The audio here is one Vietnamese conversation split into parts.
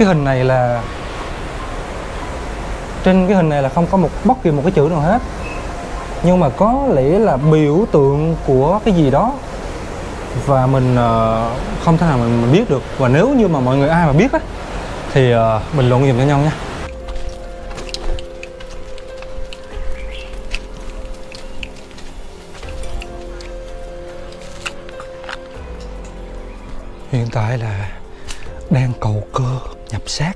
cái hình này là trên cái hình này là không có bất kỳ một cái chữ nào hết, nhưng mà có lẽ là biểu tượng của cái gì đó và mình không thể nào mình biết được. Và nếu như mà mọi người ai mà biết á thì bình luận giùm cho nhau nha. Hiện tại là đang cầu cơ nhập xác.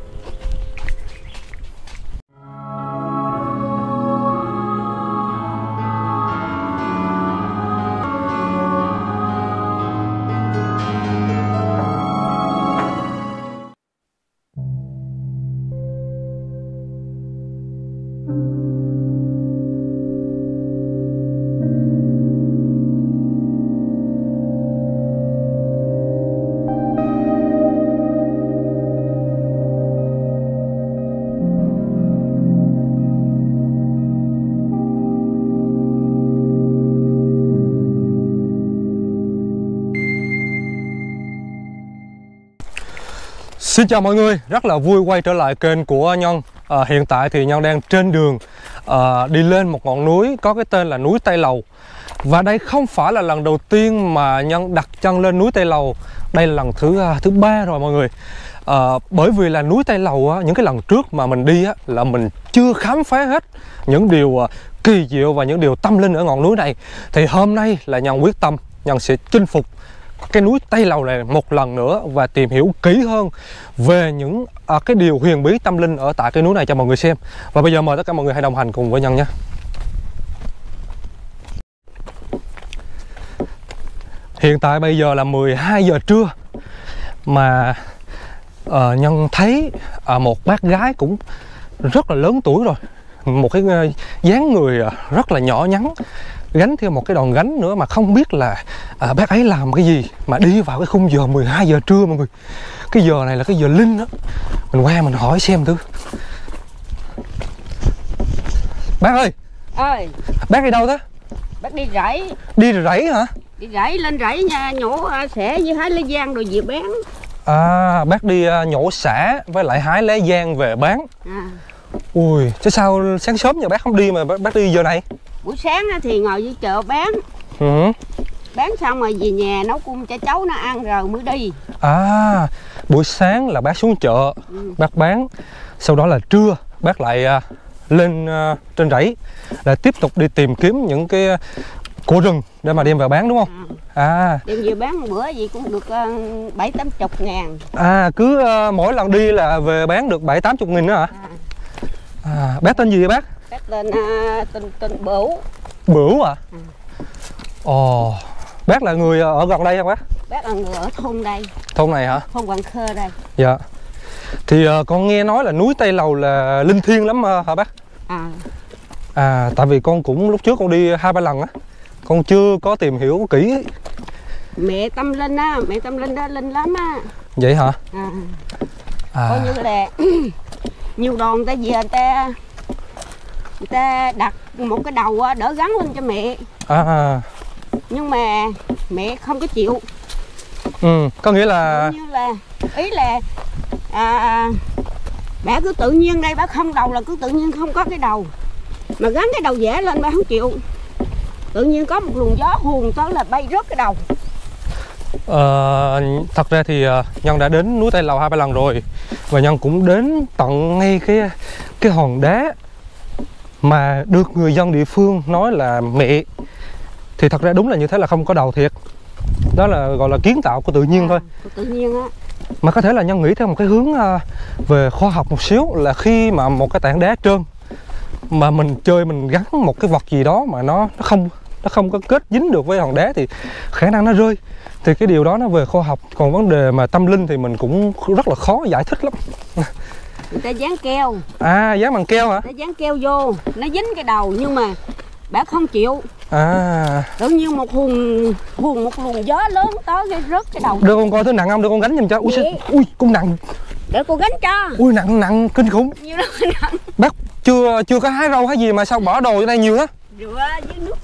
Xin chào mọi người, rất là vui quay trở lại kênh của Nhân. Hiện tại thì Nhân đang trên đường đi lên một ngọn núi có cái tên là núi Tây Lầu. Và đây không phải là lần đầu tiên mà Nhân đặt chân lên núi Tây Lầu. Đây là lần thứ ba rồi mọi người. Bởi vì là núi Tây Lầu á, những cái lần trước mà mình đi á, là mình chưa khám phá hết những điều kỳ diệu và những điều tâm linh ở ngọn núi này. Thì hôm nay là Nhân quyết tâm, Nhân sẽ chinh phục cái núi Tây Lầu này một lần nữa và tìm hiểu kỹ hơn về những cái điều huyền bí tâm linh ở tại cái núi này cho mọi người xem. Và bây giờ mời tất cả mọi người hãy đồng hành cùng với Nhân nhé. Hiện tại bây giờ là 12 giờ trưa mà Nhân thấy một bác gái cũng rất là lớn tuổi rồi, một cái dáng người rất là nhỏ nhắn, gánh theo một cái đòn gánh nữa mà không biết là bác ấy làm cái gì mà đi vào cái khung giờ 12 giờ trưa mọi người. Cái giờ này là cái giờ linh đó. Mình qua mình hỏi xem thử. Bác ơi. Ơi. Bác đi đâu thế? Bác đi rẫy. Đi rẫy hả? Đi rẫy, lên rẫy nha, nhổ xẻ với hái lá giang rồi về bán. À, bác đi nhổ xả với lại hái lá giang về bán. Ui, chứ sao sáng sớm giờ bác không đi mà bác đi giờ này? Buổi sáng thì ngồi dưới chợ bán. Bán xong rồi về nhà nấu cơm cho cháu nó ăn rồi mới đi. À, buổi sáng là bác xuống chợ, bác bán. Sau đó là trưa bác lại lên trên rẫy là tiếp tục đi tìm kiếm những cái củ rừng để mà đem vào bán đúng không? Đem về bán một bữa gì cũng được 7-80 ngàn. Cứ mỗi lần đi là về bán được 7-80 nghìn nữa hả? Bác tên gì vậy bác? Bác tên Bửu. Bửu à? Ồ, bác là người ở gần đây không bác? Bác là người ở thôn đây. Thôn này hả? Thôn Hoàng Khơ đây. Dạ. Thì con nghe nói là núi Tây Lầu là linh thiêng lắm hả bác? Tại vì con cũng lúc trước con đi 2-3 lần á, con chưa có tìm hiểu kỹ. Mẹ tâm linh á, mẹ tâm linh đó linh lắm á. Vậy hả? Coi như là nhiều đòn người ta về người ta đặt một cái đầu đỡ gắn lên cho mẹ. Nhưng mà mẹ không có chịu. Có nghĩa là như là ý là bà cứ tự nhiên đây, bà không đầu là cứ tự nhiên không có cái đầu, mà gắn cái đầu vẽ lên bà không chịu. Tự nhiên có một luồng gió hùn tới là bay rớt cái đầu. Thật ra thì Nhân đã đến núi Tây Lầu 2-3 lần rồi, và Nhân cũng đến tận ngay cái hòn đá mà được người dân địa phương nói là mẹ. Thì thật ra đúng là như thế, là không có đầu thiệt. Đó là gọi là kiến tạo của tự nhiên thôi. Tự nhiên á. Mà có thể là Nhân nghĩ theo một cái hướng về khoa học một xíu, là khi mà một cái tảng đá trơn mà mình chơi, mình gắn một cái vật gì đó mà nó không có kết dính được với hòn đá thì khả năng nó rơi. Thì cái điều đó nó về khoa học. Còn vấn đề mà tâm linh thì mình cũng rất là khó giải thích lắm. Người ta dán keo. Dán bằng keo hả? Người ta dán keo vô, nó dính cái đầu nhưng mà bà không chịu. Tự nhiên một luồng gió lớn tới cái rớt cái đầu. Đưa con coi thứ nặng không, đưa con gánh giùm cho. Ui, con nặng. Để cô gánh cho. Ui, nặng kinh khủng. Nhiều lắm, nặng. Bác chưa có hái rau hay gì mà sao bỏ đồ ở đây nhiều á? Rửa với nước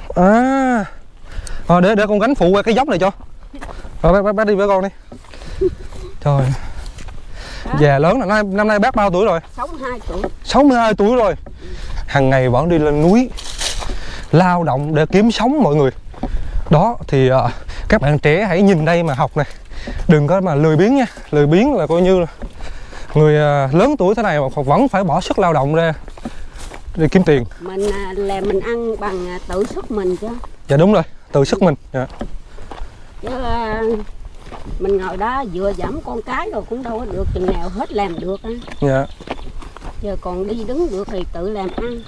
uống. Để con gánh phụ qua cái dốc này cho. Rồi bác đi với con đi. Trời. Già lớn là năm nay bác bao tuổi rồi? 62 tuổi. 62 tuổi rồi. Hàng ngày vẫn đi lên núi lao động để kiếm sống mọi người. Đó thì các bạn trẻ hãy nhìn đây mà học này. Đừng có mà lười biếng nha. Lười biếng là coi như là người lớn tuổi thế này mà vẫn phải bỏ sức lao động ra để kiếm tiền. Mình là mình ăn bằng tự sức mình chứ. Dạ đúng rồi, tự sức mình. Dạ. Chứ mình ngồi đó vừa dẫm con cái rồi cũng đâu có được chừng nào hết làm được á. Dạ. Giờ còn đi đứng được thì tự làm ăn.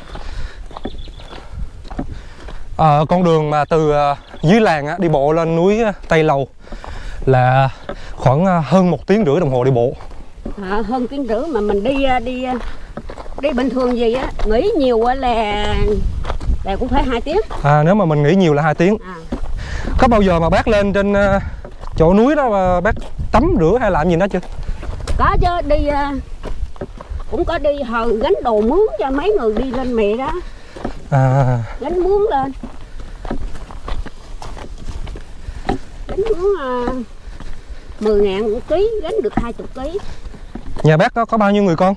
Con đường mà từ dưới làng đi bộ lên núi Tây Lầu là khoảng hơn 1 tiếng rưỡi đồng hồ đi bộ. Hơn tiếng rưỡi mà mình đi bình thường gì á, nghỉ nhiều quá là cũng phải 2 tiếng. Nếu mà mình nghỉ nhiều là 2 tiếng. Có bao giờ mà bác lên trên chỗ núi đó mà bác tắm rửa hay làm gì đó chưa? Có chứ, đi cũng có đi hồi gánh đồ mướn cho mấy người đi lên mẹ đó. Gánh mướn lên. Gánh mướn 10.000 một ký, gánh được 20 ký. Nhà bác có bao nhiêu người con?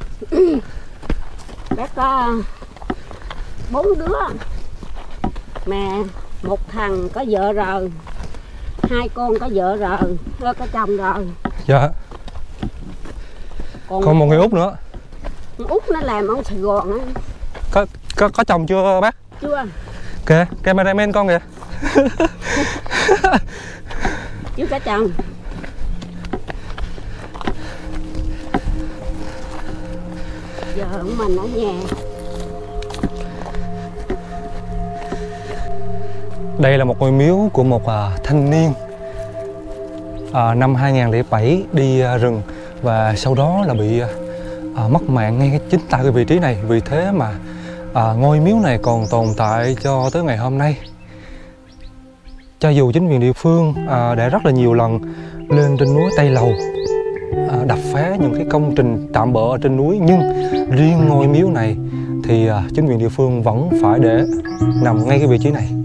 Bác có 4 đứa. Mà một thằng có vợ rồi, 2 con có vợ rồi, có chồng rồi. Dạ. Còn một người út nữa. Út nó làm ở Sài Gòn á. Có chồng chưa bác? Chưa. Kìa, cameraman con kìa. Chưa có chồng. Giờ mình ở nhà. Đây là một ngôi miếu của một thanh niên năm 2007 đi rừng và sau đó là bị mất mạng ngay chính tại cái vị trí này. Vì thế mà ngôi miếu này còn tồn tại cho tới ngày hôm nay. Cho dù chính quyền địa phương đã rất là nhiều lần lên trên núi Tây Lầu đập phá những cái công trình tạm bợ ở trên núi, nhưng riêng ngôi miếu này thì chính quyền địa phương vẫn phải để nằm ngay cái vị trí này.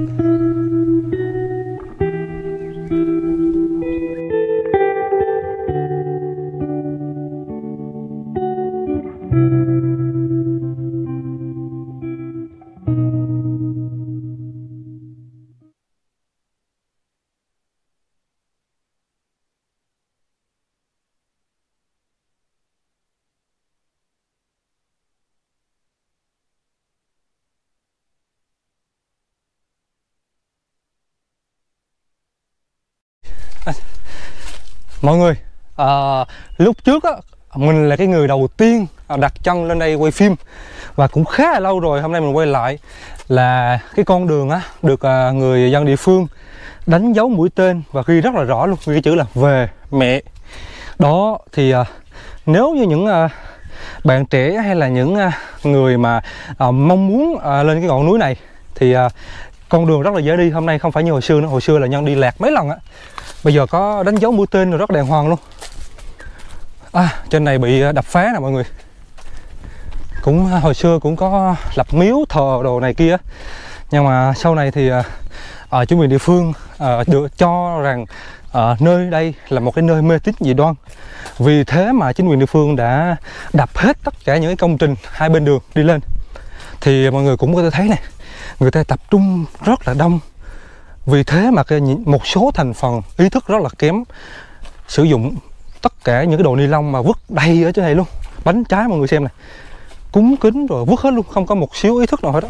Mọi người, lúc trước mình là cái người đầu tiên đặt chân lên đây quay phim và cũng khá là lâu rồi. Hôm nay mình quay lại là cái con đường được người dân địa phương đánh dấu mũi tên và ghi rất là rõ luôn, ghi cái chữ là về mẹ. Đó thì nếu như những bạn trẻ hay là những người mà mong muốn lên cái ngọn núi này thì con đường rất là dễ đi. Hôm nay không phải như hồi xưa nữa, hồi xưa là nhân đi lạc mấy lần á. Bây giờ có đánh dấu mũi tên rồi, rất đàng hoàng luôn. Trên này bị đập phá nè mọi người. Cũng hồi xưa cũng có lập miếu thờ đồ này kia, nhưng mà sau này thì chính quyền địa phương được cho rằng nơi đây là một cái nơi mê tín dị đoan. Vì thế mà chính quyền địa phương đã đập hết tất cả những cái công trình hai bên đường đi lên. Thì mọi người cũng có thể thấy này, người ta tập trung rất là đông. Vì thế mà một số thành phần ý thức rất là kém sử dụng tất cả những cái đồ ni lông mà vứt đầy ở trên này luôn. Bánh trái mọi người xem này, cúng kính rồi vứt hết luôn, không có một xíu ý thức nào hết đó.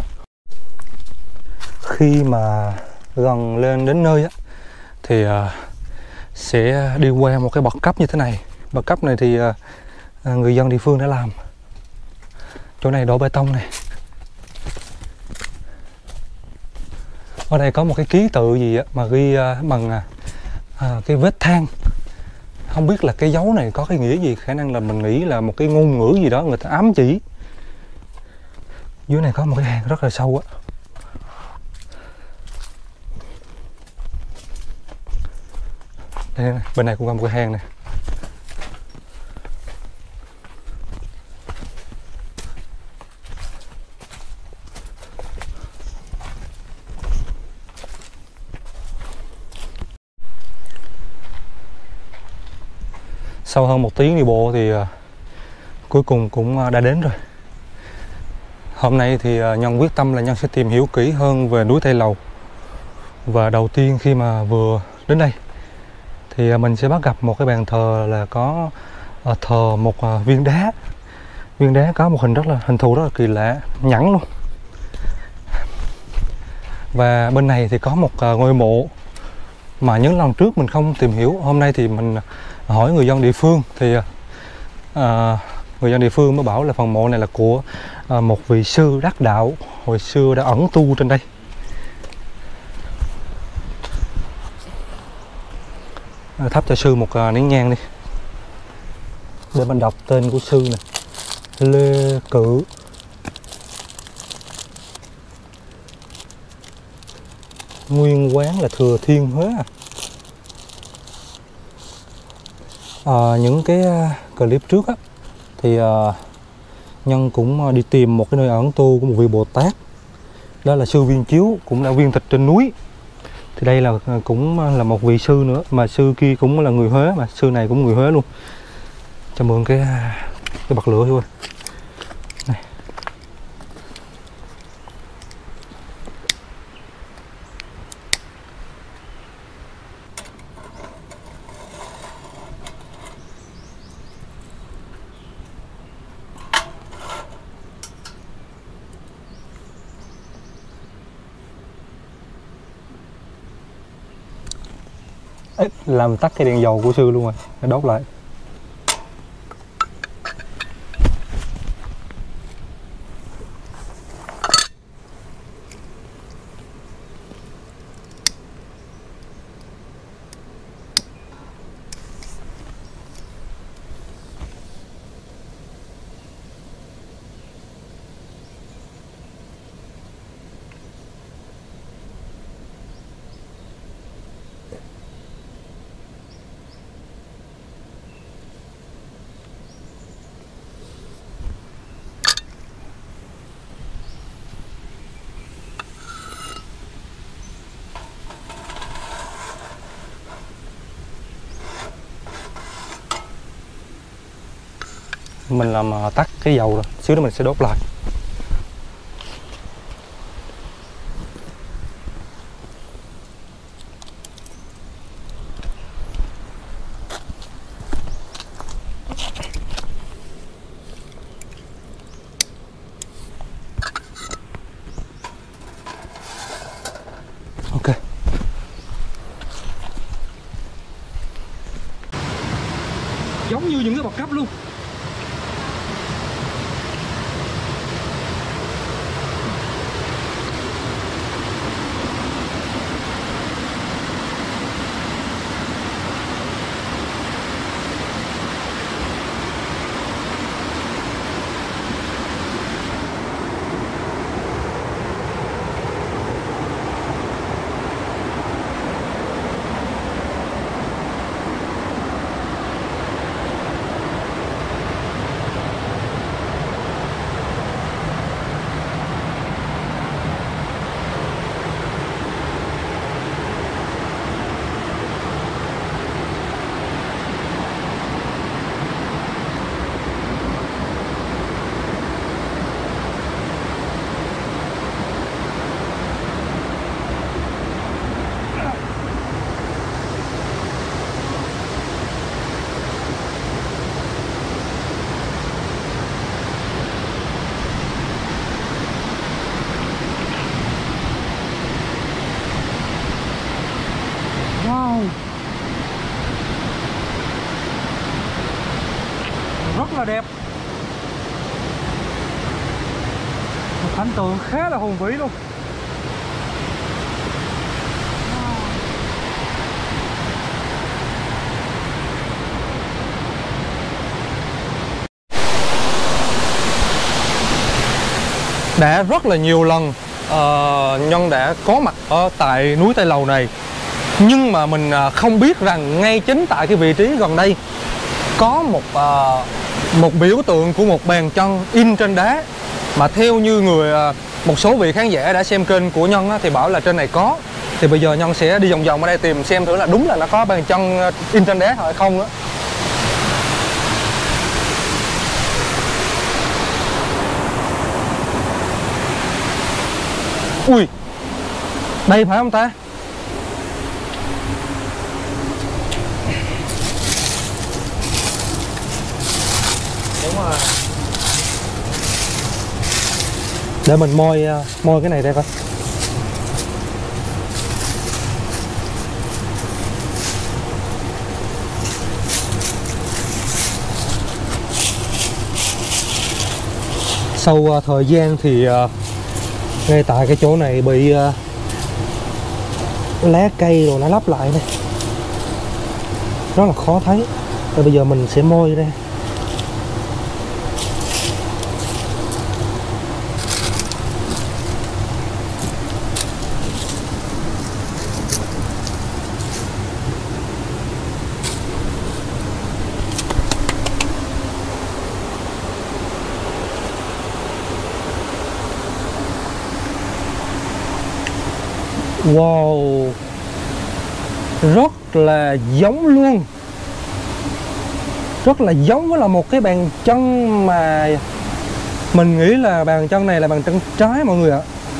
Khi mà gần lên đến nơi thì sẽ đi qua một cái bậc cấp như thế này. Bậc cấp này thì người dân địa phương đã làm. Chỗ này đổ bê tông này. Ở đây có một cái ký tự gì mà ghi bằng cái vết than. Không biết là cái dấu này có cái nghĩa gì, khả năng là mình nghĩ là một cái ngôn ngữ gì đó người ta ám chỉ. Dưới này có một cái hang rất là sâu á. Đây này, bên này cũng có một cái hang này. Sau hơn 1 tiếng đi bộ thì cuối cùng cũng đã đến rồi. Hôm nay thì Nhân quyết tâm là Nhân sẽ tìm hiểu kỹ hơn về núi Tây Lầu. Và đầu tiên khi mà vừa đến đây thì mình sẽ bắt gặp một cái bàn thờ là có thờ một viên đá. Viên đá có một hình thù rất là kỳ lạ, nhẵn luôn. Và bên này thì có một ngôi mộ mà những lần trước mình không tìm hiểu. Hôm nay thì mình hỏi người dân địa phương thì người dân địa phương mới bảo là phần mộ này là của một vị sư đắc đạo hồi xưa đã ẩn tu trên đây. Thắp cho sư một nén nhang đi để mình đọc tên của sư này. Lê Cử. Nguyên quán là Thừa Thiên Huế. Những cái clip trước á thì Nhân cũng đi tìm một cái nơi ẩn tu của một vị Bồ Tát, đó là sư Viên Chiếu, cũng đã viên tịch trên núi. Thì đây là cũng là một vị sư nữa, mà sư kia cũng là người Huế, mà sư này cũng người Huế luôn. Cho mượn cái bật lửa thôi. Này. Làm tắt cái đèn dầu của sư luôn rồi, để đốt lại. Mình làm tắt cái dầu rồi, xíu nữa mình sẽ đốt lại. Ok. Giống như những cái bậc cấp luôn. Rất là đẹp. Một cảnh tượng khá là hùng vĩ luôn. Đã rất là nhiều lần Nhân đã có mặt ở tại núi Tây Lầu này, nhưng mà mình không biết rằng ngay chính tại cái vị trí gần đây có một biểu tượng của một bàn chân in trên đá, mà theo như một số vị khán giả đã xem kênh của Nhân á, thì bảo là trên này có. Thì bây giờ Nhân sẽ đi vòng vòng ở đây tìm xem thử là đúng là nó có bàn chân in trên đá hay không á. Ui, đây phải không ta? Đúng rồi. Để mình moi cái này đây coi. Sau thời gian thì ngay tại cái chỗ này bị lá cây rồi nó lấp lại đây, rất là khó thấy. Rồi bây giờ mình sẽ moi ra. Wow, rất là giống luôn, rất là giống với là một cái bàn chân mà mình nghĩ là bàn chân này là bàn chân trái mọi người ạ.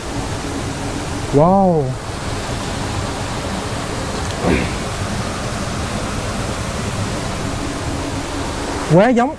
Wow, quá giống.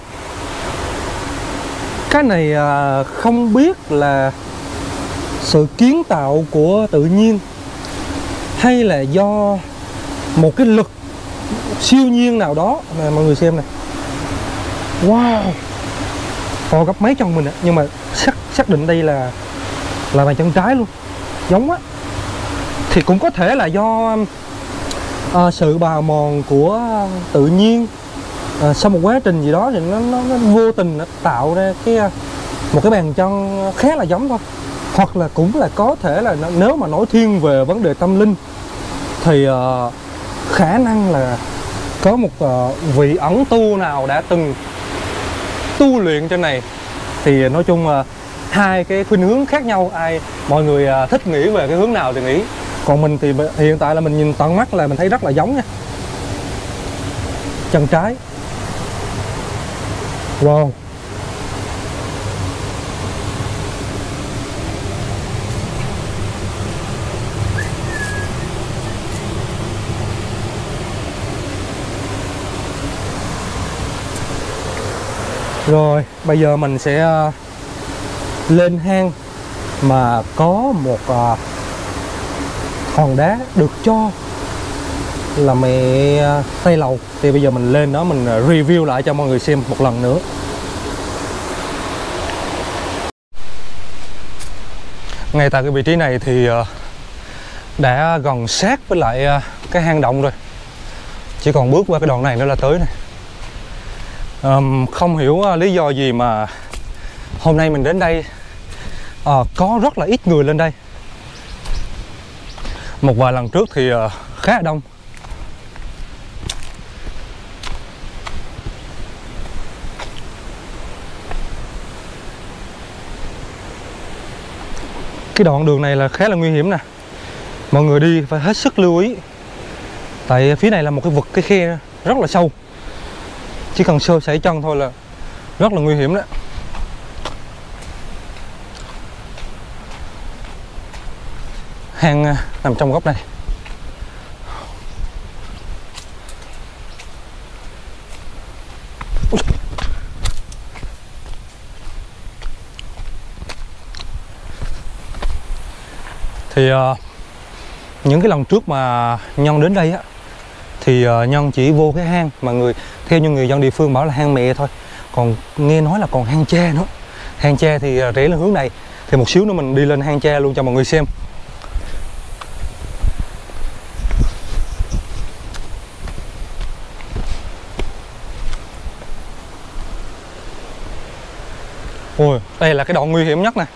Cái này không biết là sự kiến tạo của tự nhiên hay là do một cái lực siêu nhiên nào đó. Nè mọi người xem này. Wow, to gấp mấy chân mình ạ. Nhưng mà xác định đây là bàn chân trái luôn, giống á. Thì cũng có thể là do sự bào mòn của tự nhiên, sau một quá trình gì đó thì nó vô tình nó tạo ra một cái bàn chân khá là giống thôi. Hoặc là cũng là có thể là nếu mà nói thiên về vấn đề tâm linh thì khả năng là có một vị ẩn tu nào đã từng tu luyện trên này. Thì nói chung hai cái khuynh hướng khác nhau, mọi người thích nghĩ về cái hướng nào thì nghĩ. Còn mình thì hiện tại là mình nhìn tận mắt là mình thấy rất là giống nha. Chân trái. Wow. Rồi, bây giờ mình sẽ lên hang mà có một hòn đá được cho là mẹ Tây Lầu. Thì bây giờ mình lên đó mình review lại cho mọi người xem một lần nữa. Ngay tại cái vị trí này thì đã gần sát với lại cái hang động rồi. Chỉ còn bước qua cái đoạn này nữa là tới này. Không hiểu lý do gì mà hôm nay mình đến đây có rất là ít người lên đây. Một vài lần trước thì khá là đông. Cái đoạn đường này là khá là nguy hiểm nè. Mọi người đi phải hết sức lưu ý. Tại phía này là một cái vực, cái khe rất là sâu. Chỉ cần sơ sẩy chân thôi là rất là nguy hiểm đó. Hang nằm trong góc này. Thì những cái lần trước mà Nhân đến đây á thì Nhân chỉ vô cái hang mà theo như người dân địa phương bảo là hang mẹ thôi. Còn nghe nói là còn hang tre nữa. Hang tre thì rẽ lên hướng này. Thì một xíu nữa mình đi lên hang tre luôn cho mọi người xem. Ôi, đây là cái đoạn nguy hiểm nhất nè.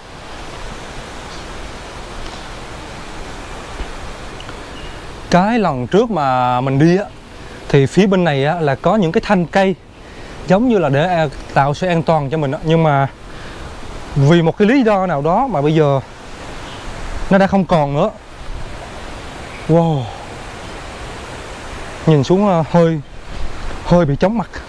Cái lần trước mà mình đi á thì phía bên này á là có những cái thanh cây giống như là để tạo sự an toàn cho mình á. Nhưng mà vì một cái lý do nào đó mà bây giờ nó đã không còn nữa. Wow, nhìn xuống hơi bị chóng mặt.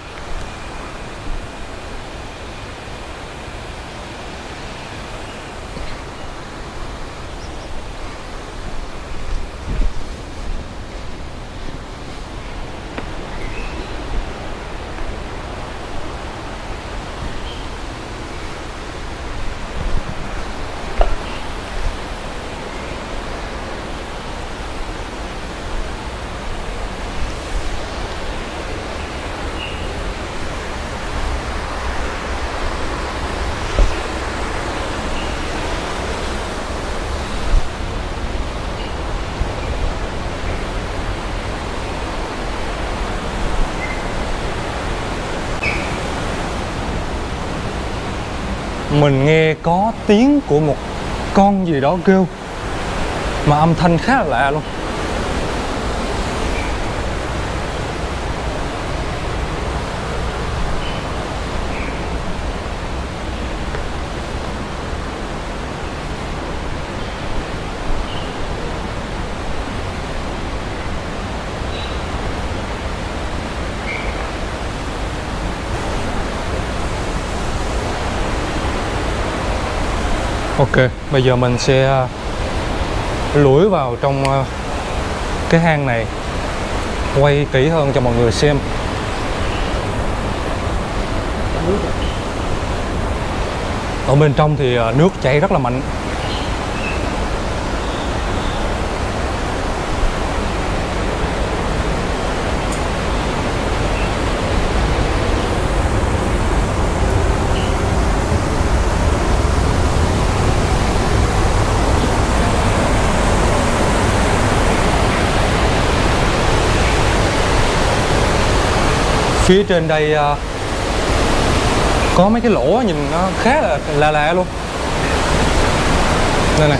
mình nghe có tiếng của một con gì đó kêu, mà âm thanh khá là lạ luôn. Ok, bây giờ mình sẽ lủi vào trong cái hang này, quay kỹ hơn cho mọi người xem. Ở bên trong thì nước chảy rất là mạnh. Phía trên đây có mấy cái lỗ nhìn nó khá là lạ luôn. Đây này.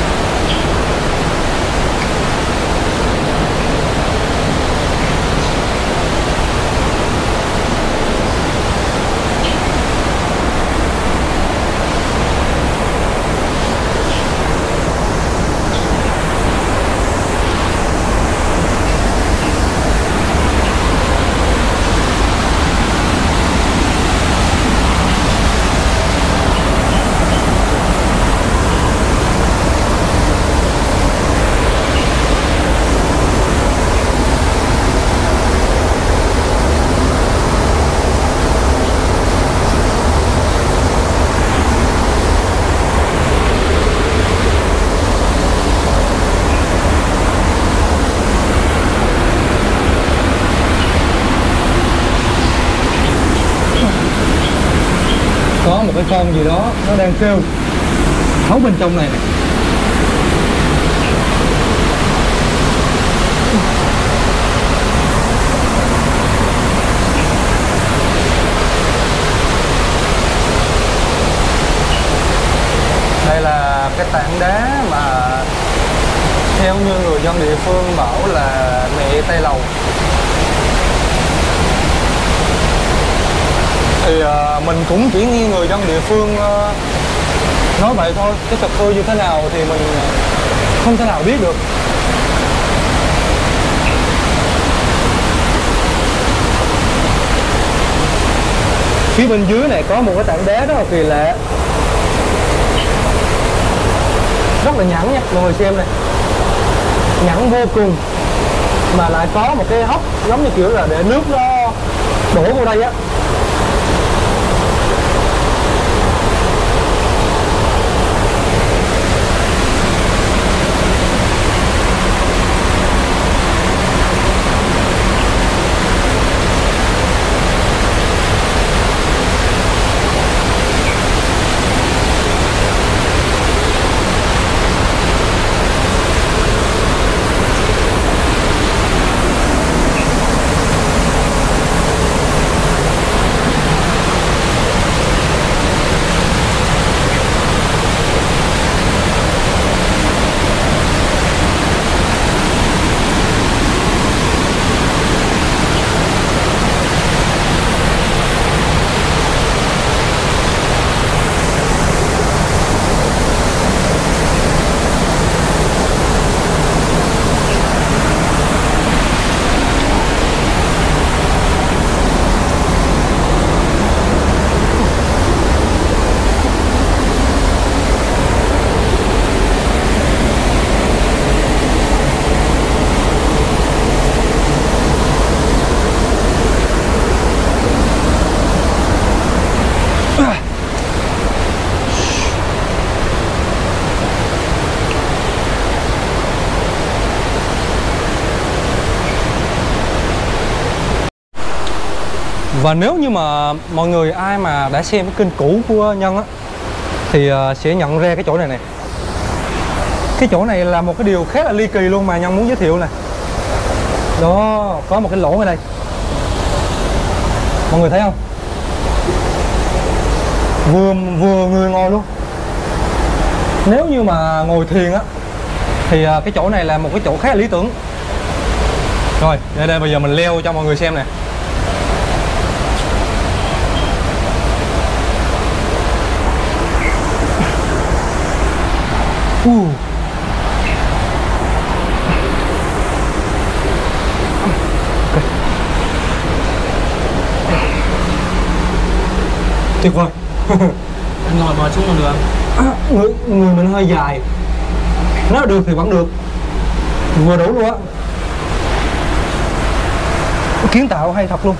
Có một cái con gì đó nó đang kêu ở bên trong này nè. Đây là cái tảng đá mà theo như người dân địa phương bảo là mẹ Tây Lầu. Thì mình cũng chỉ nghe người dân địa phương nói vậy thôi, cái thực hư như thế nào thì mình không thể nào biết được. Phía bên dưới này có một cái tảng đá rất là kỳ lạ, rất là nhẵn nha, mọi người xem này, nhẵn vô cùng, mà lại có một cái hốc giống như kiểu là để nước nó đổ vô đây á. Và nếu như mà mọi người ai mà đã xem cái kênh cũ của Nhân á thì sẽ nhận ra cái chỗ này nè. Cái chỗ này là một cái điều khá là ly kỳ luôn mà Nhân muốn giới thiệu nè. Đó, có một cái lỗ ở đây. Mọi người thấy không? vừa người ngồi luôn. Nếu như mà ngồi thiền á thì cái chỗ này là một cái chỗ khá là lý tưởng. Rồi, đây bây giờ mình leo cho mọi người xem nè. Tuyệt vời. Anh ngồi xuống còn được không? Người mình hơi dài. Nếu được thì vẫn được. Vừa đủ luôn á. Kiến tạo hay thật luôn.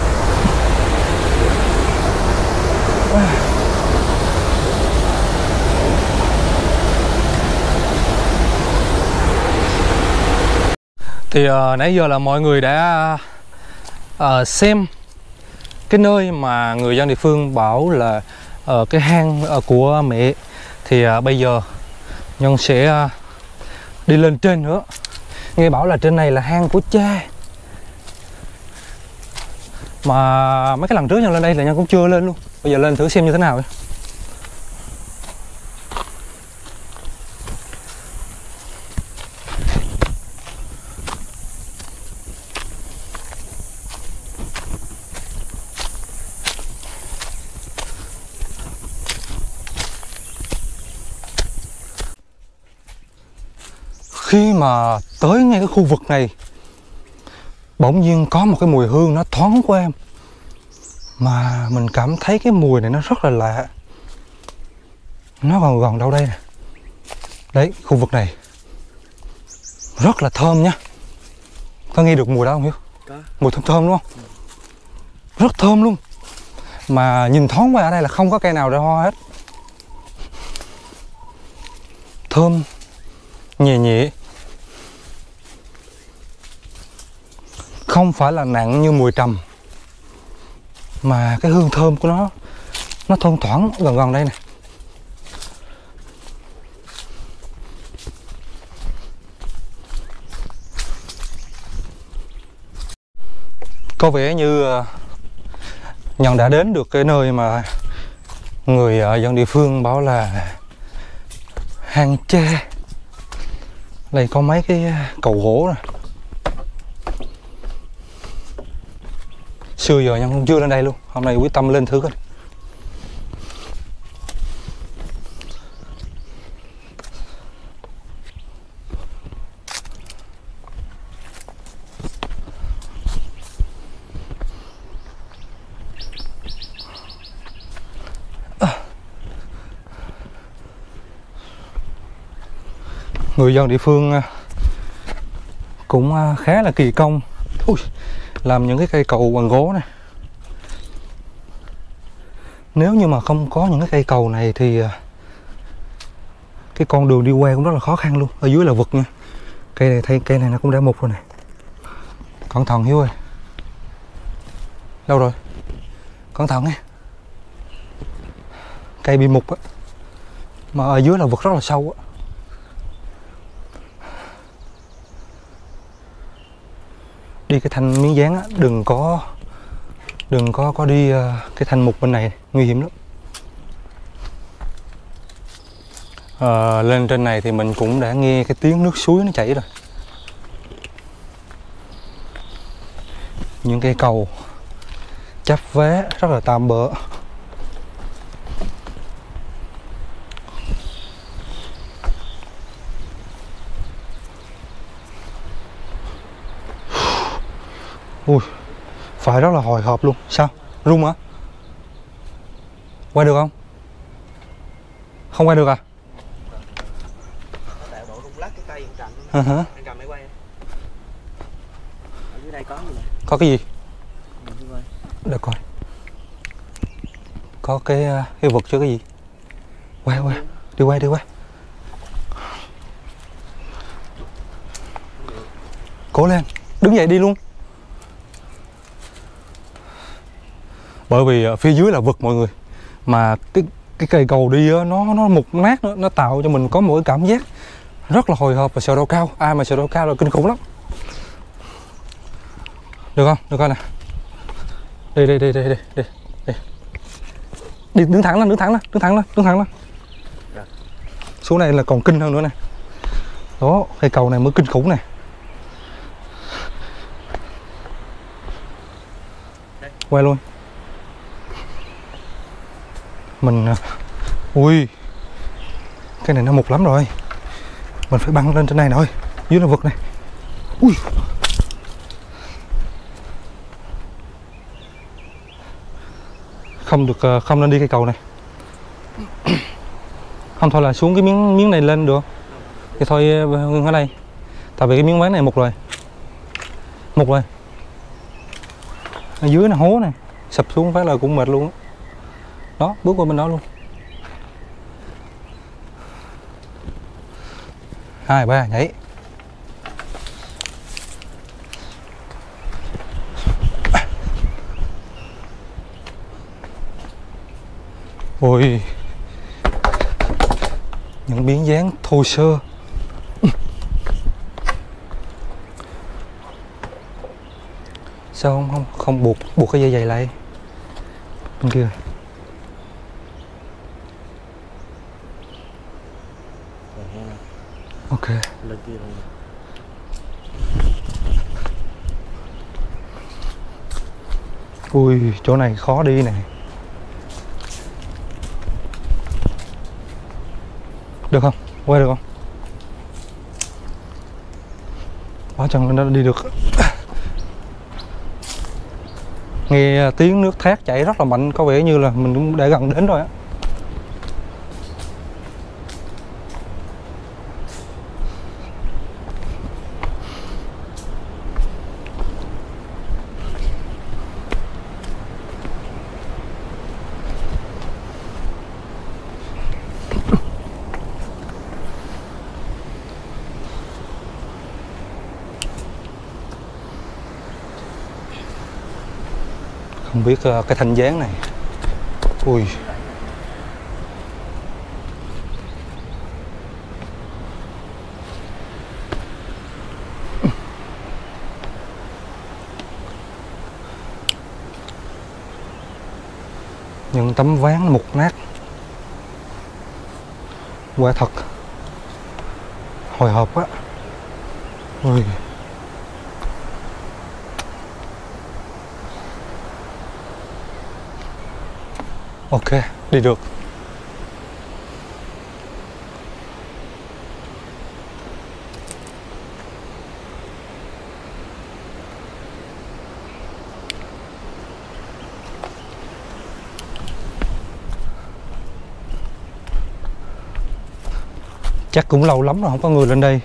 Thì nãy giờ là mọi người đã xem cái nơi mà người dân địa phương bảo là cái hang của mẹ. Thì bây giờ Nhân sẽ đi lên trên nữa. Nghe bảo là trên này là hang của cha. Mà mấy cái lần trước Nhân lên đây là Nhân cũng chưa lên luôn. Bây giờ lên thử xem như thế nào ấy. Khi mà tới ngay cái khu vực này, bỗng nhiên có một cái mùi hương nó thoáng qua em. Mà mình cảm thấy cái mùi này nó rất là lạ. Nó còn gần đâu đây nè. Đấy, khu vực này rất là thơm nhá. Có nghe được mùi đó không Hiếu? Có. Mùi thơm thơm đúng không? Rất thơm luôn. Mà nhìn thoáng qua ở đây là không có cây nào ra hoa hết. Thơm nhẹ nhẹ, không phải là nặng như mùi trầm, mà cái hương thơm của nó thoang thoảng gần gần đây nè. Có vẻ như Nhân đã đến được cái nơi mà người dân địa phương bảo là hang cha. Đây có mấy cái cầu gỗ nè. Xưa giờ Nhân cũng chưa lên đây luôn. Hôm nay quyết tâm lên thử coi. Người dân địa phương cũng khá là kỳ công. Làm những cái cây cầu bằng gỗ này. Nếu như mà không có những cái cây cầu này thì cái con đường đi qua cũng rất là khó khăn luôn. Ở dưới là vực nha. Cây này thấy cây này nó cũng đã mục rồi này. Cẩn thận Hiếu ơi. Đâu rồi? Cẩn thận nha. Cây bị mục á. Mà ở dưới là vực rất là sâu á. Đi cái thanh miếng dán á, đừng có đi cái thanh mục bên này, nguy hiểm lắm. Lên trên này thì mình cũng đã nghe cái tiếng nước suối nó chảy rồi. Những cây cầu chắp vá rất là tạm bợ. Ui, phải rất là hồi hộp luôn. Sao? Rung hả? Quay được không? Không quay được à? Tại độ rung lắc cái cây anh cầm. Anh cầm để quay. Ở dưới đây có gì nè? Có cái gì? Để coi. Có cái vật chứ cái gì? Quay. Đi quay. Cố lên. Đứng dậy đi luôn. Bởi vì phía dưới là vực mọi người. Mà cái cây cầu đi á, nó mục nát nữa, nó tạo cho mình có một cái cảm giác rất là hồi hộp và sợ độ cao. Ai mà sợ độ cao là kinh khủng lắm. Được không? Được coi nè. Đi. Đi đứng thẳng lên, đứng thẳng lên, đứng thẳng lên, đứng thẳng lên. Xuống này là còn kinh hơn nữa nè. Đó, cây cầu này mới kinh khủng nè. Quay luôn. Mình ui, cái này nó mục lắm rồi. Mình phải băng lên trên này thôi. Dưới là vực này. Ui. Không được, không nên đi cây cầu này. Không thôi là xuống cái miếng này lên được. Thì thôi ngưng ở đây. Tại vì cái miếng ván này mục rồi. Mục rồi. Ở dưới là hố này, sập xuống phát là cũng mệt luôn. Đó, bước qua bên đó luôn. 2, 3 nhảy. Ôi, những biến dáng thô sơ. Sao không buộc cái dây giày lại bên kia. Ok. Ui, chỗ này khó đi nè. Được không? Quay được không? Quá chân nó đi được. Nghe tiếng nước thác chảy rất là mạnh, có vẻ như là mình cũng đã gần đến rồi á. Không biết cái thanh dáng này. Ui. Những tấm ván mục nát. Quả thật hồi hộp quá. Ui. Ok, đi được. Chắc cũng lâu lắm rồi không có người lên đây.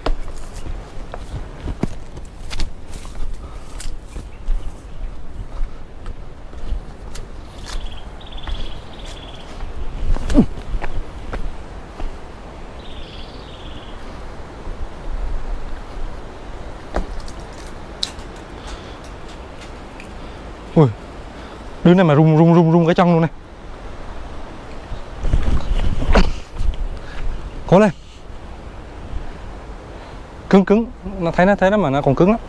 Ui, đứng này mà rung cái chân luôn này. Cố lên. Cứng, nó thấy nó thế đó mà nó còn cứng lắm.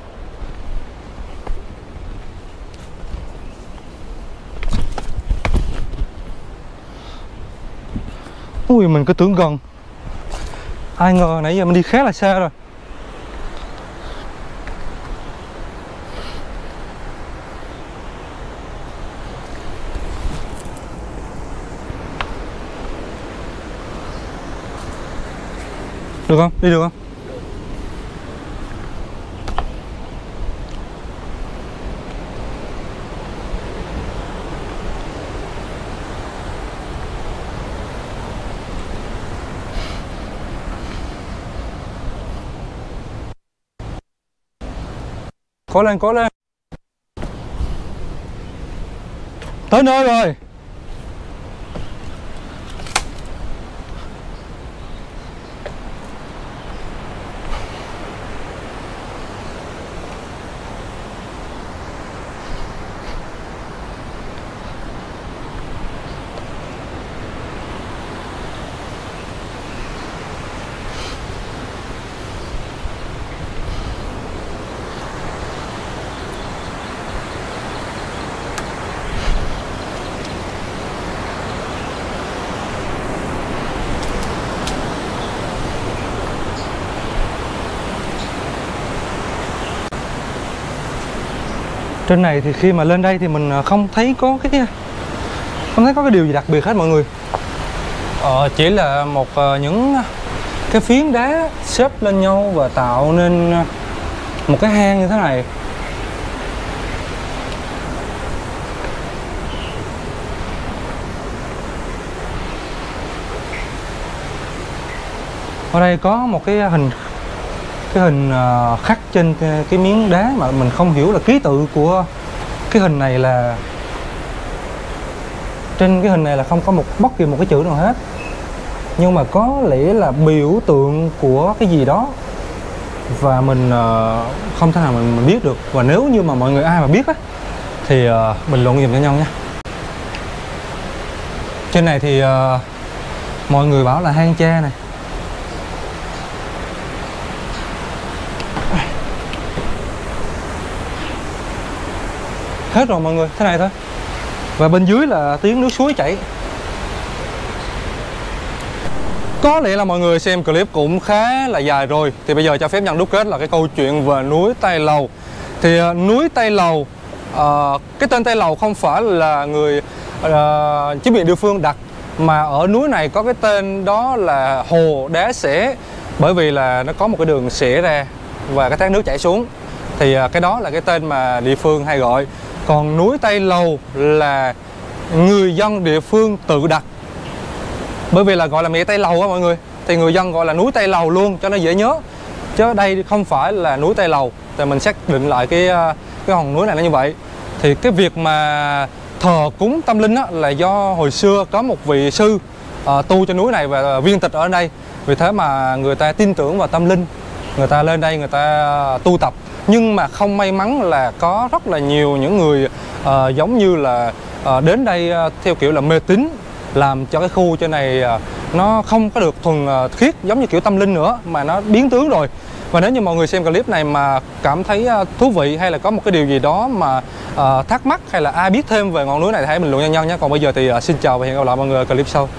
Ui, mình cứ tưởng gần. Ai ngờ nãy giờ mình đi khá là xa rồi. Được không? Đi được không? Cố lên. Tới nơi rồi. Trên này thì khi mà lên đây thì mình không thấy có cái điều gì đặc biệt hết mọi người. Chỉ là những cái phiến đá xếp lên nhau và tạo nên một cái hang như thế này. Ở đây có một cái hình khắc trên cái miếng đá mà mình không hiểu là ký tự của cái hình này là, trên cái hình này là không có bất kỳ một cái chữ nào hết, nhưng mà có lẽ là biểu tượng của cái gì đó và mình không thể nào mình biết được. Và nếu như mà mọi người ai mà biết á thì bình luận giùm cho nhau nha. Trên này thì mọi người bảo là hang tre này. Hết rồi mọi người, thế này thôi. Và bên dưới là tiếng nước suối chảy. Có lẽ là mọi người xem clip cũng khá là dài rồi, thì bây giờ cho phép Nhân đúc kết là cái câu chuyện về núi Tây Lầu. Thì núi Tây Lầu, cái tên Tây Lầu không phải là người chính quyền địa phương đặt, mà ở núi này có cái tên đó là Hồ Đá Xẻ, bởi vì là nó có một cái đường xẻ ra và cái thác nước chảy xuống. Thì cái đó là cái tên mà địa phương hay gọi. Còn núi Tây Lầu là người dân địa phương tự đặt, bởi vì là gọi là mẹ Tây Lầu á mọi người, thì người dân gọi là núi Tây Lầu luôn cho nó dễ nhớ. Chứ đây không phải là núi Tây Lầu, thì mình xác định lại cái hòn núi này nó như vậy. Thì cái việc mà thờ cúng tâm linh á, là do hồi xưa có một vị sư tu cho núi này và viên tịch ở đây. Vì thế mà người ta tin tưởng vào tâm linh, người ta lên đây người ta tu tập. Nhưng mà không may mắn là có rất là nhiều những người giống như là đến đây theo kiểu là mê tín, làm cho cái khu trên này nó không có được thuần khiết giống như kiểu tâm linh nữa, mà nó biến tướng rồi. Và nếu như mọi người xem clip này mà cảm thấy thú vị, hay là có một cái điều gì đó mà thắc mắc, hay là ai biết thêm về ngọn núi này thì hãy bình luận cho nhau nhé. Còn bây giờ thì xin chào và hẹn gặp lại mọi người ở clip sau.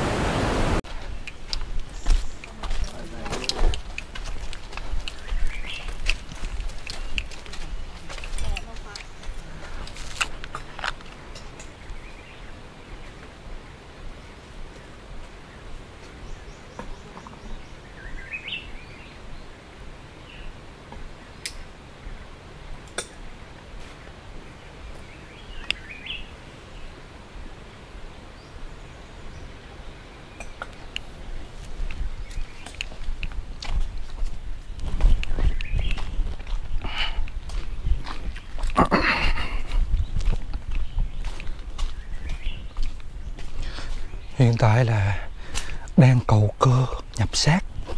Hiện tại là đang cầu cơ nhập xác,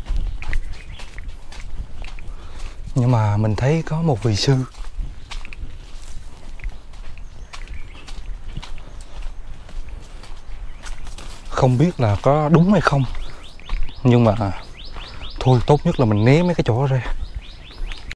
nhưng mà mình thấy có một vị sư không biết là có đúng hay không, nhưng mà thôi tốt nhất là mình né mấy cái chỗ ra.